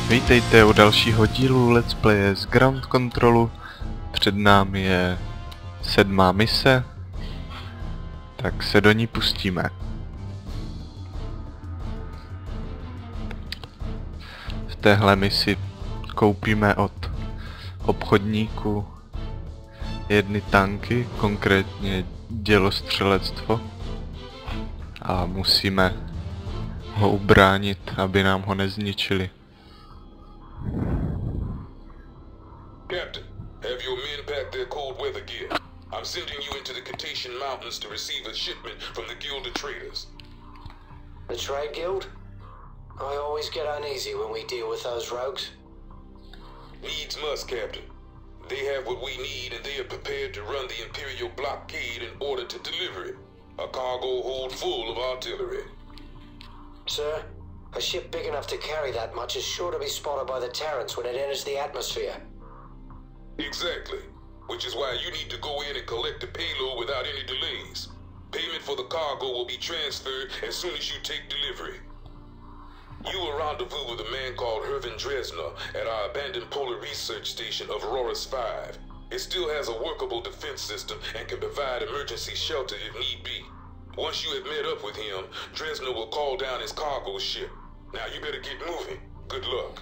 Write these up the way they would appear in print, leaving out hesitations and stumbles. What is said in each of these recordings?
Vítejte u dalšího dílu Let's Playe z Ground Controlu. Před námi je 7. mise, tak se do ní pustíme. V téhle misi koupíme od obchodníků jedny tanky, konkrétně dělostřelectvo, a musíme ho ubránit, aby nám ho nezničili. Captain, have your men pack their cold weather gear. I'm sending you into the Cetacean Mountains to receive a shipment from the Guild of Traders. The Trade Guild? I always get uneasy when we deal with those rogues. Needs must, Captain. They have what we need and they are prepared to run the Imperial blockade in order to deliver it. A cargo hold full of artillery. Sir, a ship big enough to carry that much is sure to be spotted by the Terrans when it enters the atmosphere. Exactly. Which is why you need to go in and collect the payload without any delays. Payment for the cargo will be transferred as soon as you take delivery. You will rendezvous with a man called Hervin Dresner at our abandoned polar research station of Aurorus 5. It still has a workable defense system and can provide emergency shelter if need be. Once you have met up with him, Dresner will call down his cargo ship. Now you better get moving. Good luck.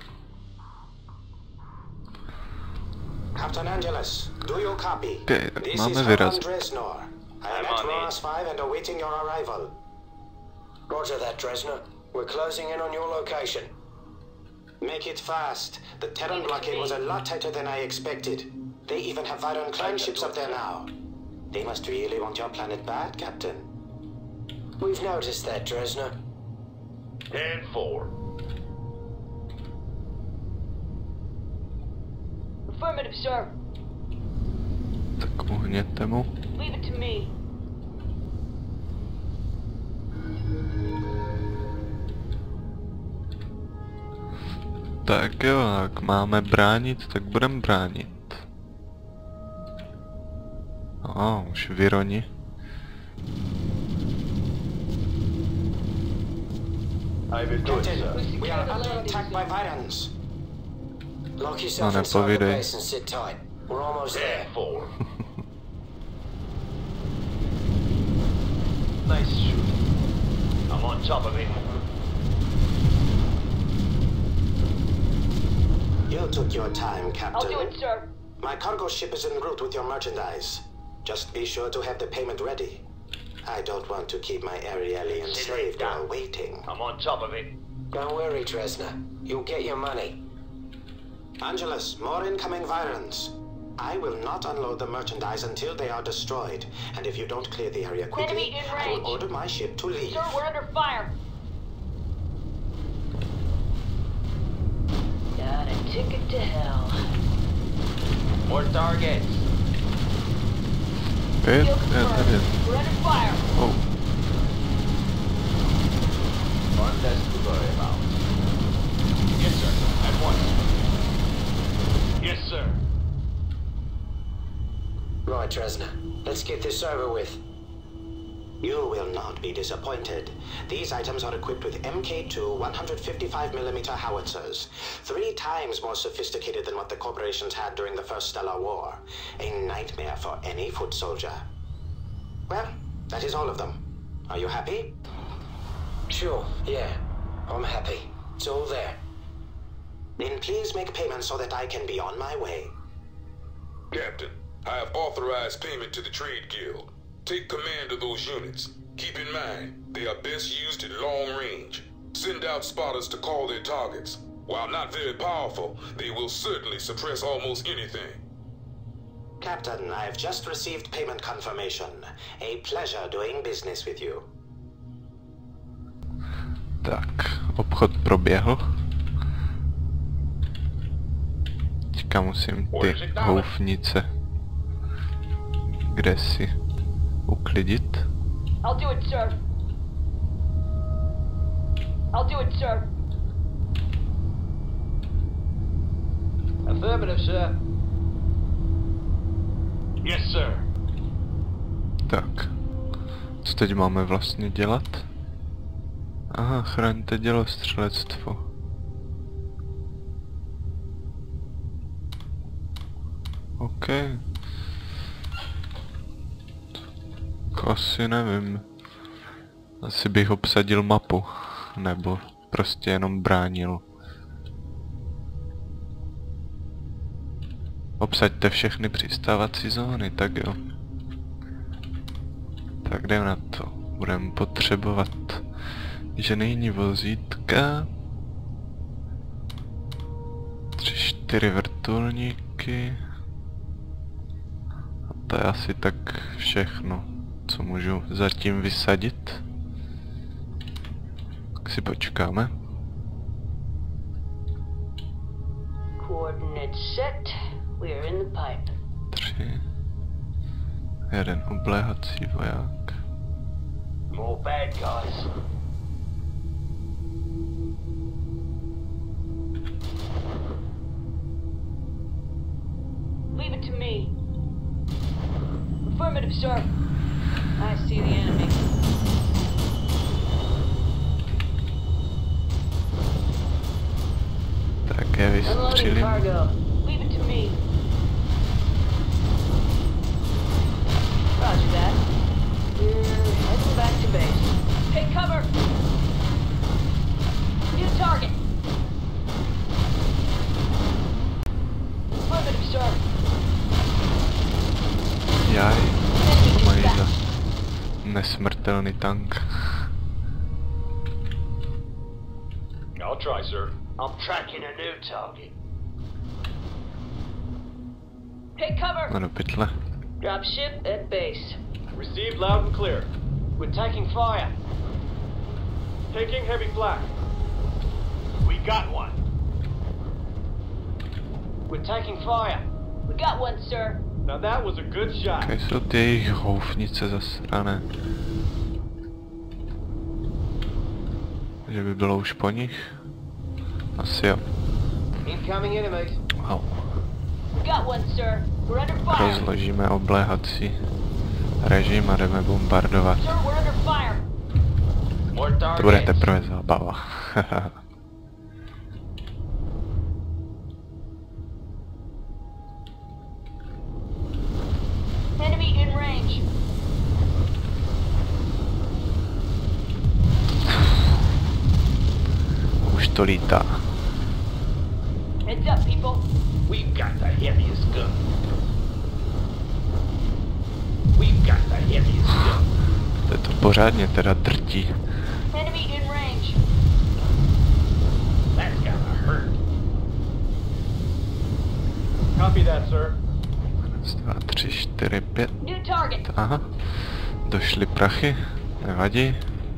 Captain Angelus, do you copy? Okay, This máme is vyraz. Hervin Dresner. I am at Aurorus 5 and awaiting your arrival. Roger that, Dresner. We're closing in on your location. Make it fast. The Terran blockade was a lot tighter than I expected. They even have Viron clan ships up there now. They must really want your planet bad, Captain. We've noticed that, Dresner. 10-4. Affirmative, sir. Tak uhněte mu. Leave it to me. Tak jo, jak máme bránit, tak budeme bránit. Už Vironi. I will do it, sir. Captain, we are under attack by Virons. Lock yourself No, inside the nepovídej. base and sit tight. We're almost there. 10-4. Nice shoot. I'm on top of it. You took your time, I'll Captain. do it, sir. My cargo ship is en route with your merchandise. Just be sure to have the payment ready. I don't want to keep my Arielian slave girl waiting. I'm on top of it. Don't worry, Dresner. You'll get your money. Angelus, more incoming Virons. I will not unload the merchandise until they are destroyed. And if you don't clear the area quickly, Enemy in I will range. order my ship to leave. Sir, we're under fire. Got a ticket to hell. More targets. Pět, Field je tady. confirmed. We're under fire. One less to worry about. Yes, sir. At once. Yes, sir. Right, Dresner. Let's get this over with. You will not be disappointed. These items are equipped with MK2 155mm howitzers, 3 times more sophisticated than what the corporations had during the First Stellar War. A nightmare for any foot soldier. Well, that is all of them. Are you happy? Sure, yeah. I'm happy. It's all there. Then please make payment so that I can be on my way. Captain, I have authorized payment to the Trade Guild. Take command of those units. Keep in mind, they are best used at long range. Send out spotters to call their targets. While not very powerful, they will certainly suppress almost anything. Captain, I have just received payment confirmation. A pleasure doing business with you. Tak, obchod proběhl. Teďka musím ty houfnice kde si uklidit. I'll do it, sir. I'll do it, sir. Affirmative, sir. Yes, sir. Tak, co teď máme vlastně dělat? Aha, chraňte dělostřelectvo. OK. Asi nevím. Asi bych obsadil mapu. Nebo prostě jenom bránil. Obsaďte všechny přistávací zóny, tak jo. Tak jdem na to. Budeme potřebovat ženijní vozítka. 3-4 vrtulníky. A to je asi tak všechno, co můžu zatím vysadit. Tak si počkáme. Coordinates set. We are in the pipe. 3. Jeden obléhací voják. More bad guys. Leave it to me. Affirmative, sir. I see the enemy. Tak je Unloading vystřelím. cargo. Leave it to me. Roger that. We're heading back to base. Take cover! New target! Affirmative, sir. Jaj, Enemy co mají za dispatched. nesmrtelný tank. I'll try, sir. I'm tracking a new target. Take cover! No do pytle. Dropship at base. Received loud and clear. We're taking fire. Taking heavy flak. We got one. We're taking fire. We got one, sir. Now that was a good shot. Jaké jsou ty jejich houfnice zasrané? Že by bylo už po nich? Asi jo. Incoming enemies. Wow. We got one, sir. We're under fire. Rozložíme obléhací režim a jdeme bombardovat. Sir, we're under fire. More To bude targets. teprve zábava. Enemy in range. Už to lítá. Heads up, people. We've got the heaviest gun. We've got the heaviest gun. To je to pořádně teda drtí. Enemy in range. That's gotta hurt. Copy that, sir. 2, 3, 4, 5. New target. Aha. Došly prachy. Nevadí.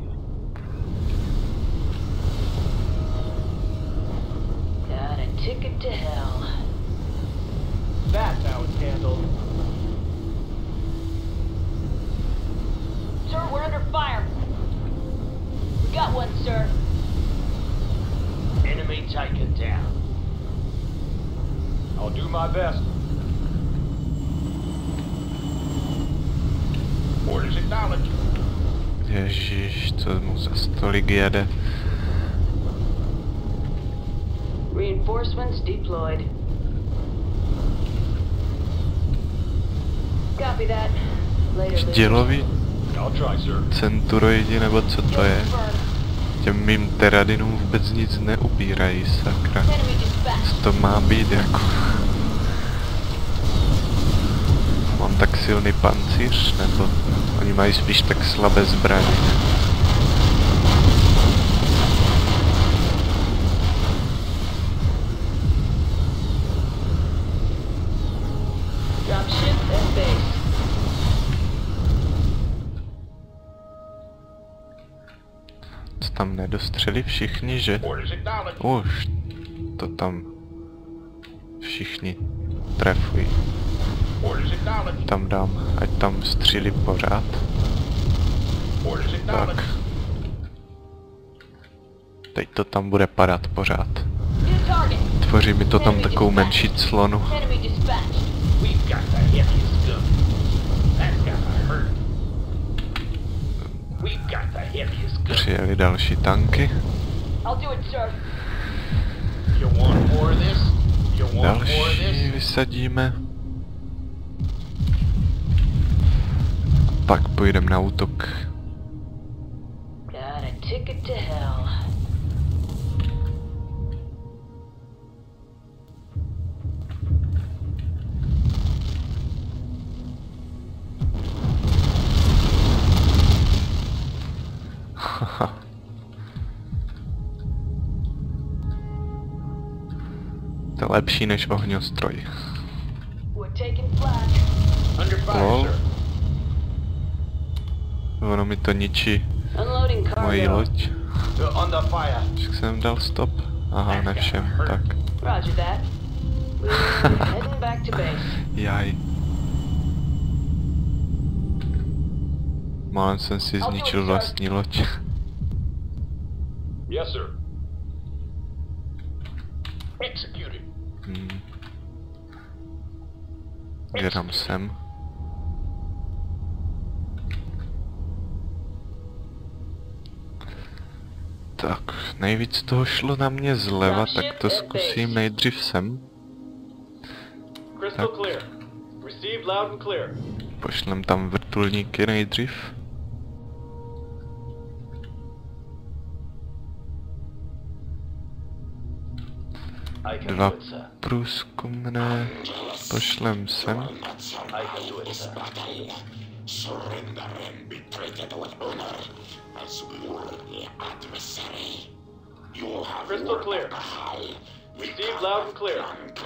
Got a ticket to hell. That's how it's handled. Sir, we're under fire. We got one, sir. Enemy taken down. I'll do my best. Orders acknowledged. Ježíš, co mu za stolik jede. Reinforcements deployed. Copy that. Later, Dělový I'll try, sir. centuroidi, nebo co to je? Těm mým teradinům vůbec nic neubírají, sakra. Enemy dispatched. Co to má být jako? Mám tak silný pancíř, nebo oni mají spíš tak slabé zbraně? Dropship at base. Co tam nedostřeli všichni, že? Orders acknowledged. Už to tam všichni trefují. Orders acknowledged. Tam dám, ať tam střílí pořád. Orders Tak. acknowledged. Teď to tam bude padat pořád. New target. Tvoří mi to tam takovou menší clonu. Enemy dispatched. We've got the heaviest gun. That's gotta hurt. We've got the heaviest gun. Přijeli další tanky. I'll do it, sir. You want more of this? You want more of Další this? vysadíme. pak půjdeme na útok. Got a ticket to hell. To je lepší než ohňostroj. We're taking flag. Under fire, Lol. sir. Ono mi to ničí Unloading moji cargo. loď. You're under fire. Však jsem dal stop. Aha, ne všem, tak. Roger that. We're heading back to base. Jaj. Málem jsem si zničil vlastní loď. Yes, sir. Executed. Kde tam jsem? Tak, nejvíc toho šlo na mě zleva, tak to zkusím nejdřív sem. Crystal Tak. clear. Received loud and clear. Pošlem tam vrtulníky nejdřív. I can Dva do it, sir. průzkumné pošlem sem. I can do it, sir. Surrender and be treated with honor as worthy adversary. You have Crystal worked clear. at the high. Received loud and clear.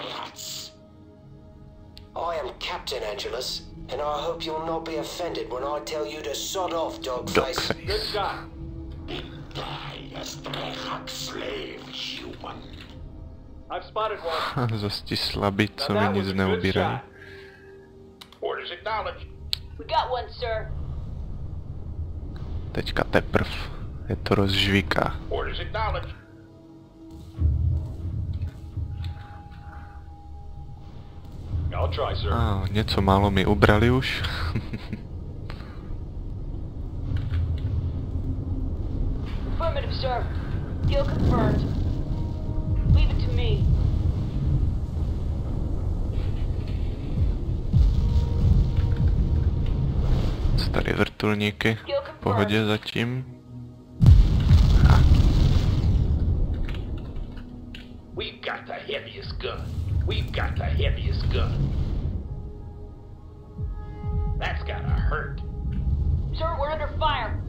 I am Captain Angelus, and I hope you'll not be offended when I tell you to sod off, Dogface. Good Dogface. shot. Die as Drehak slave, human. I've spotted one. Zas ti slabí, Now co mi that was nic a good neubírají. shot. Orders acknowledged. We got one, sir. Teďka teprv. Je to rozžvíká. Orders acknowledged. I'll try, sir. Něco málo mi ubrali už. Affirmative, sir. Deal confirmed. Leave it to me. Co tady vrtulníky? V pohodě zatím. We've got the heaviest gun. We've got the heaviest gun. That's gotta hurt. Sir, we're under fire.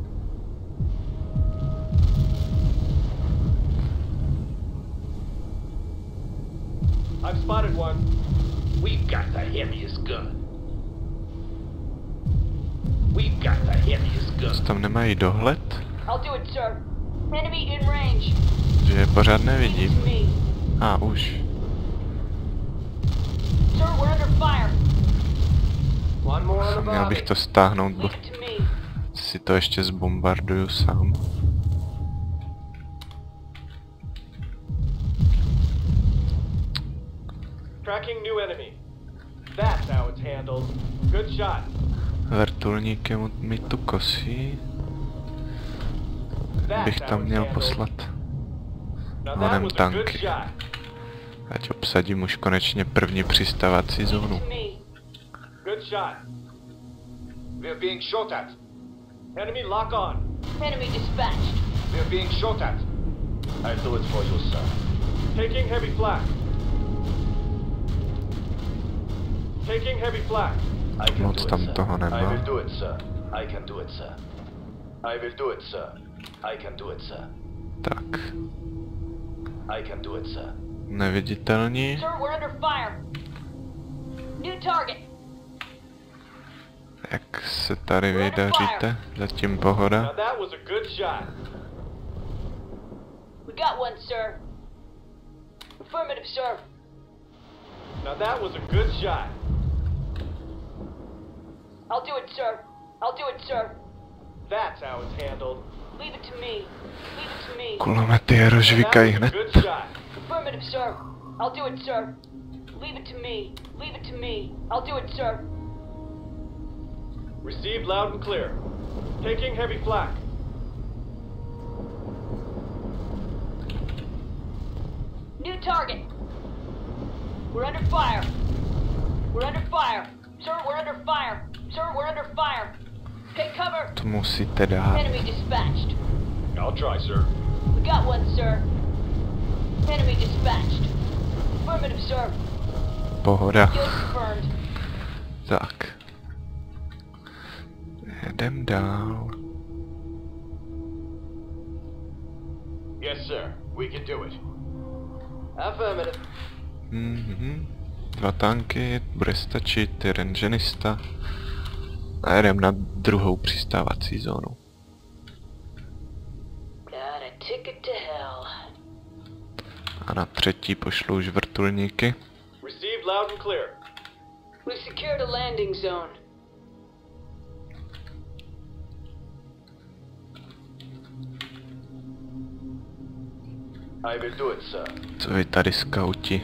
I've spotted one. We've got the heaviest gun. We've got the heaviest gun. Tam nemají dohled? I'll do it, sir. Enemy in range. Že je pořád Leave it nevidím. to me. Už. Sir, we're under fire. One more on the Měl bych bobby. to stáhnout, bo Leave it to me. si to ještě zbombarduju sám. Tracking new enemy. That's how it's handled. Good shot. Vrtulníky mi tu kosí. That's Bych how tam it's měl handled. poslat. Now Onem that was a good tanky. shot. Ať obsadím už konečně první přistávací Leave zónu. it to me. Good shot. We're being shot at. Enemy lock on. Enemy dispatched. We're being shot at. I'll do it for you, sir. Taking heavy flak. Taking heavy flak. I can Moc do it, tam sir. toho I nemá. will do it, sir. I can do it, sir. I will do it, sir. I can do it, sir. Tak, I can do it, sir. neviditelní. Sir, we're under fire. New target. Jak se tady vydaříte? Zatím pohoda. Now that was a good shot. We got one, sir. Affirmative, sir. Now that was a good shot. I'll do it, sir. I'll do it, sir. That's how it's handled. Leave it to me. Leave it to me. Kulomety je rozžvíkají That was hned. a good shot. Affirmative, sir. I'll do it, sir. Leave it to me. Leave it to me. I'll do it, sir. Received loud and clear. Taking heavy flak. New target. We're under fire. We're under fire. Sir, we're under fire. Sir, we're under fire. Take cover. To musíte dát. Enemy dispatched. I'll try, sir. We got one, sir. Enemy dispatched. Affirmative, sir. Pohoda. Kill confirmed. Tak. Jedem dál. Yes, sir. We can do it. Affirmative. Dva tanky, bude stačit, jeden ženista. A jedem na druhou přistávací zónu. Got a ticket to hell. A na třetí pošlu už vrtulníky. Received loud and clear. We've secured a landing zone. I will do it, sir. Co vy tady skauti?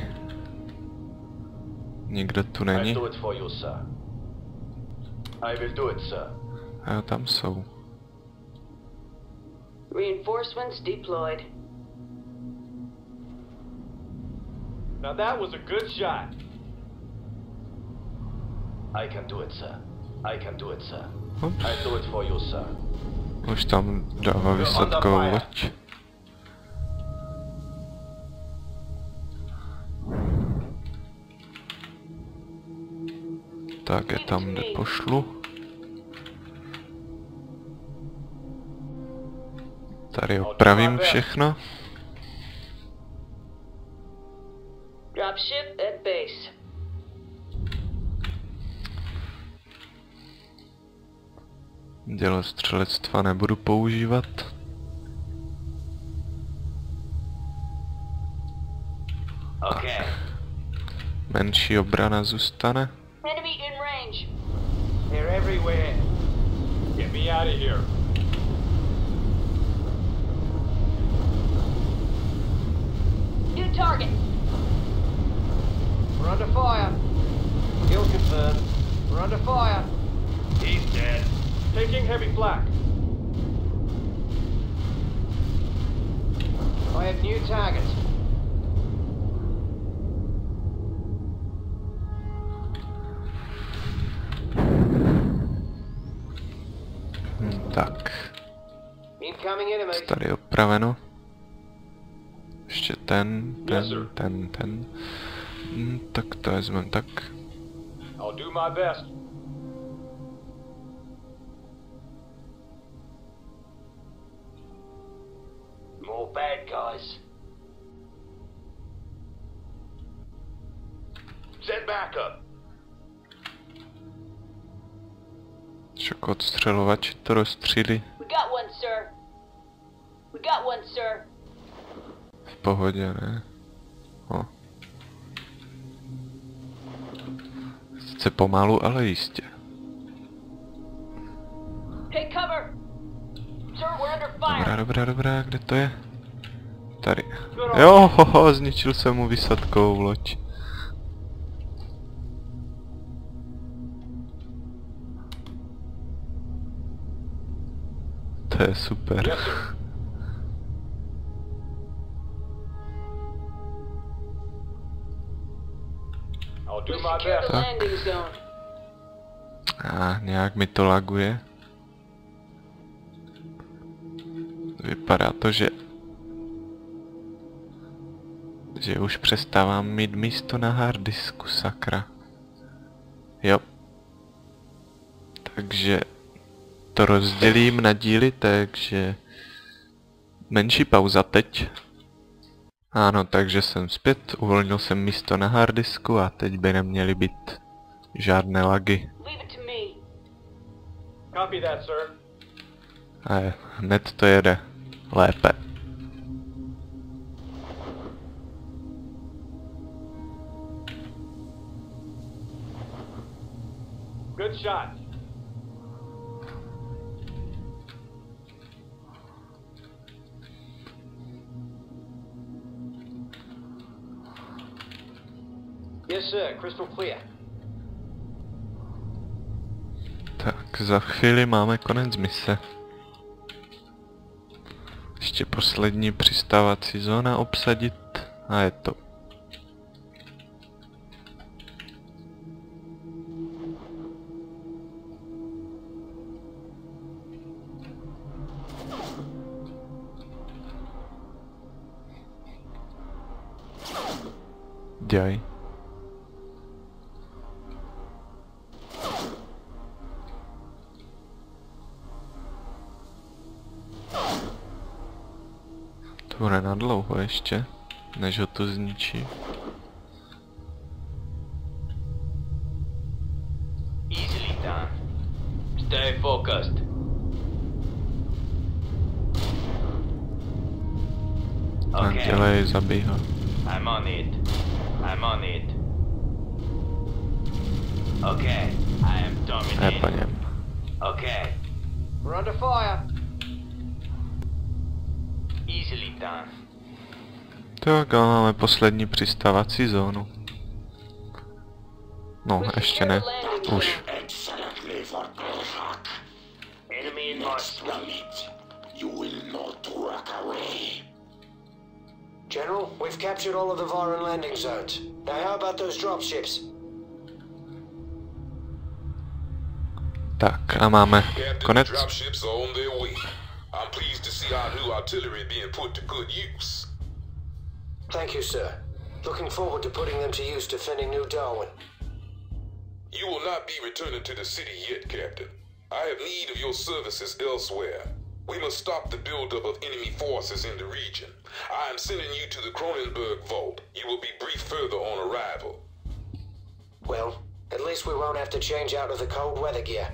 Nikdo tu I'll není? do it for you, sir. I will do it, sir. A jo, tam jsou. Reinforcements deployed. Now that was a good shot. I can do it, sir. I can do it, sir. Ups. I'll do it for you, sir. Už tam dává výsadkovou loď. Tak je tam, kde pošlu. Tady opravím všechno. Dropship at base. Dělostřelectva nebudu používat. Okay. Menší obrana zůstane. Enemy in range. They're everywhere. Get me out of here. New target. We're under fire. Kill confirmed. We're under fire. He's dead. Taking heavy flak. I have new target. Tak, Incoming enemies. tady opraveno. Ještě ten. Tak to vezmem tak. I'll do my best. More bad guys. Send backup. Však odstřelovači to rozstřílí. We got one, sir. We got one, sir. V pohodě, ne? O. Sice pomalu, ale jistě. Take cover. Sir, we're under fire. Dobrá, kde to je? Tady. Jo, hoho, zničil jsem mu výsadkovou loď. To je super. Yes, sir. I'll do We my secured best. a landing zone. A nějak mi to laguje. Vypadá to, že už přestávám mít místo na harddisku, sakra. Jo. Takže to rozdělím na díly, takže menší pauza teď. Ano, takže jsem zpět, uvolnil jsem místo na harddisku a teď by neměly být žádné lagy. Leave it to me. Copy that, sir. A hned to jede lépe. Good shot. Yes, sir. Crystal clear. Tak za chvíli máme konec mise. Ještě poslední přistávací zóna obsadit a je to. udělají. To bude na dlouho ještě, než ho to zničí. Easily done. Stay focused. Tak dělej, zabij ho. I'm on it. I'm on it. Okay, I am Ne dominating. po něm. Okay, We're under fire. easily done. Tak a máme poslední přistávací zónu. No, ještě ne. Už. Excellently for Belhak. Enemy in my Smell it. You will not walk away. General, we've captured all of the Varan landing zones. Now how about those dropships? Tak a máme Captain, konec. the dropships are on their way. I'm pleased to see our new artillery being put to good use. Thank you, sir. Looking forward to putting them to use defending New Darwin. You will not be returning to the city yet, Captain. I have need of your services elsewhere. We must stop the buildup of enemy forces in the region. I am sending you to the Cronenberg Vault. You will be briefed further on arrival. Well, at least we won't have to change out of the cold weather gear.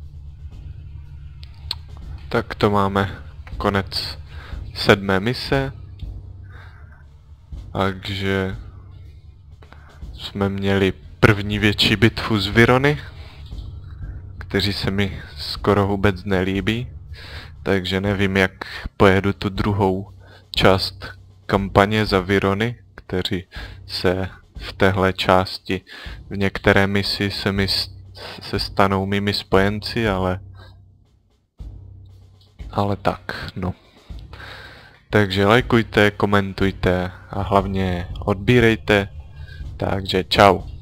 Tak to máme konec 7. mise. Takže jsme měli první větší bitvu z Virony, kteří se mi skoro vůbec nelíbí. Takže nevím, jak pojedu tu druhou část kampaně za Virony, kteří se v téhle části v některé misi se stanou mými spojenci, ale tak, no. Takže lajkujte, komentujte a hlavně odbírejte. Takže čau.